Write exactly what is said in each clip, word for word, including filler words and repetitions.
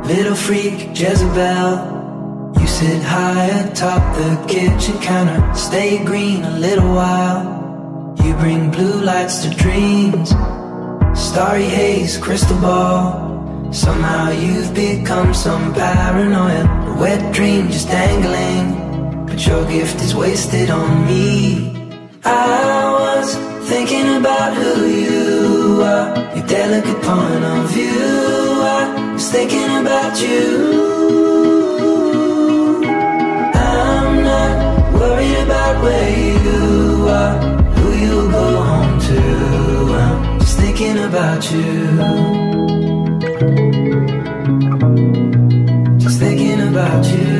little freak Jezebel. You sit high atop the kitchen counter, stay green a little while. You bring blue lights to dreams, starry haze, crystal ball. Somehow you've become some paranoia, a wet dream just dangling, but your gift is wasted on me. I was thinking about who you are, your delicate point of view. I was thinking about you. I'm not worried about where you are, who you'll go home to. I'm just thinking about you. Just thinking about you.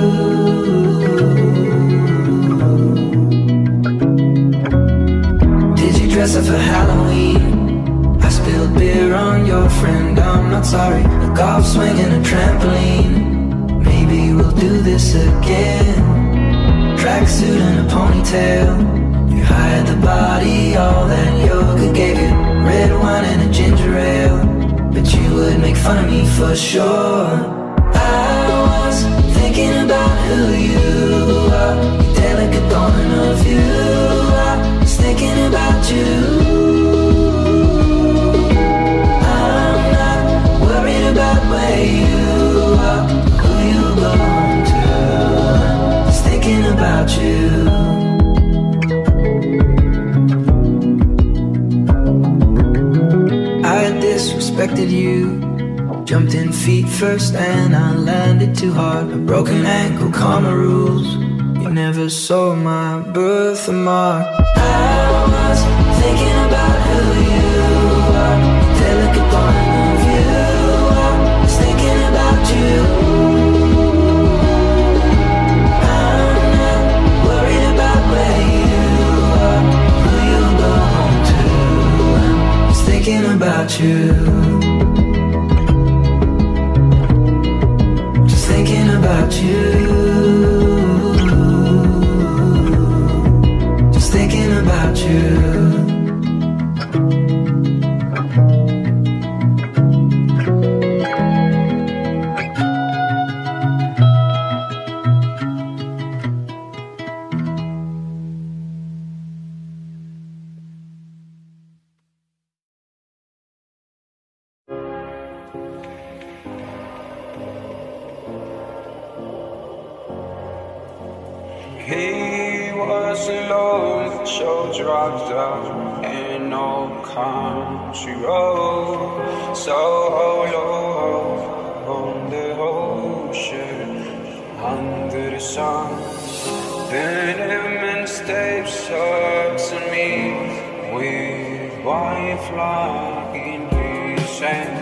Did you dress up for Halloween? I spilled beer on your friend, I'm not sorry. A golf swing and a trampoline, maybe we'll do this again. Tracksuit and a ponytail, you hide the body, all that yoga gave you. Red wine and a ginger ale, but you would make fun of me for sure. I was thinking about who you are, your delicate point of view. I was thinking about you. I'm not worried about where you are, who you go home to. I'm just thinking about you. Disrespected you, jumped in feet first and I landed too hard. A broken ankle, karma rules. You never saw my birthmark. I was thinking about who you are, delicate point of view. I was thinking about you. I'm not worried about where you are, who you'll go home to. I'm just thinking about you. Thinking about you. Just thinking about you. He was alone, so dropped out in no country road, so hollow on the ocean, under the sun. Then him steps up to me with white flag in his hand.